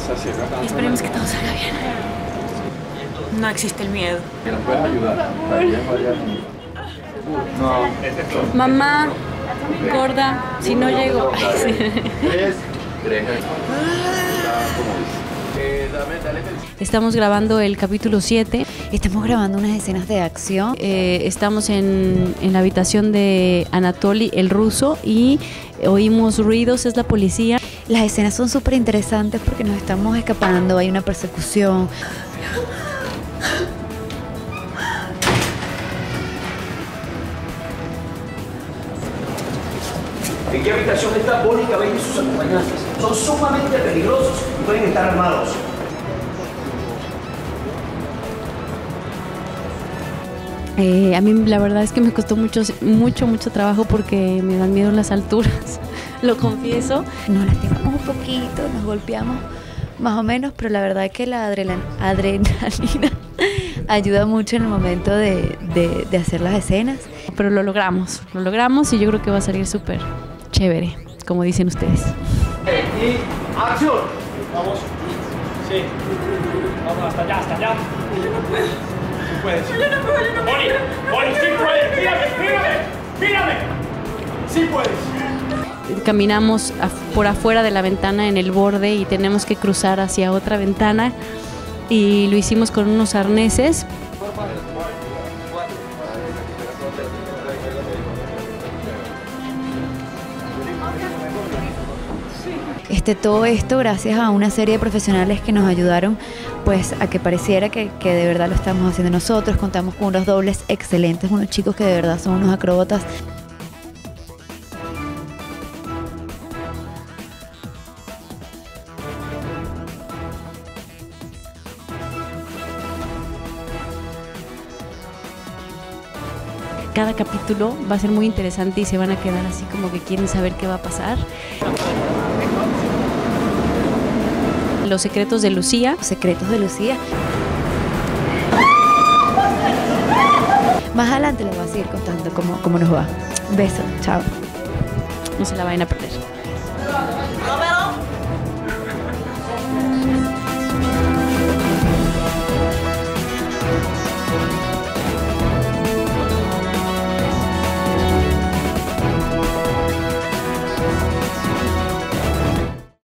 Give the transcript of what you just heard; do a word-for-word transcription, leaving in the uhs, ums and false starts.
Esperemos que todo salga bien. No existe el miedo. ¿Nos puedes ayudar? No. Mamá, gorda, si no llego. Estamos grabando el capítulo siete. Estamos grabando unas escenas de acción. Eh, estamos en, en la habitación de Anatoly, el ruso, y oímos ruidos, es la policía. Las escenas son súper interesantes porque nos estamos escapando, hay una persecución. ¿En qué habitación está Bonnie Cabello y sus acompañantes? Son sumamente peligrosos y pueden estar armados. Eh, a mí la verdad es que me costó mucho, mucho, mucho trabajo porque me dan miedo las alturas, lo confieso. Nos lastimamos un poquito, nos golpeamos más o menos, pero la verdad es que la adrenalina, adrenalina ayuda mucho en el momento de, de, de hacer las escenas. Pero lo logramos, lo logramos y yo creo que va a salir súper chévere, como dicen ustedes. Y acción. Vamos. Sí. Vamos hasta allá, hasta allá. Yo no puedo. Tú puedes. Yo no puedo, yo no puedo. Bonnie, Bonnie, sí puedes. Mírame, mírame, mírame. Sí puedes. Caminamos por afuera de la ventana en el borde y tenemos que cruzar hacia otra ventana y lo hicimos con unos arneses. Este, todo esto gracias a una serie de profesionales que nos ayudaron pues a que pareciera que, que de verdad lo estamos haciendo nosotros. Contamos con unos dobles excelentes, unos chicos que de verdad son unos acróbatas. Cada capítulo va a ser muy interesante y se van a quedar así como que quieren saber qué va a pasar. Los secretos de Lucía. Los secretos de Lucía. Más adelante les voy a seguir contando cómo, cómo nos va. Besos, chao. No se la vayan a perder.